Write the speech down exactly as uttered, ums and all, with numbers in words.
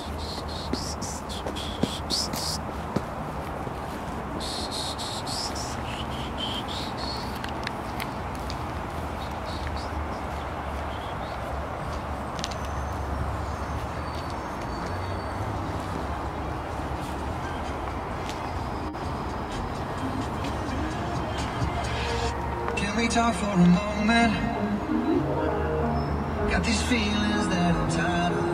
Can we talk for a moment? Got these feelings that I'm tired of.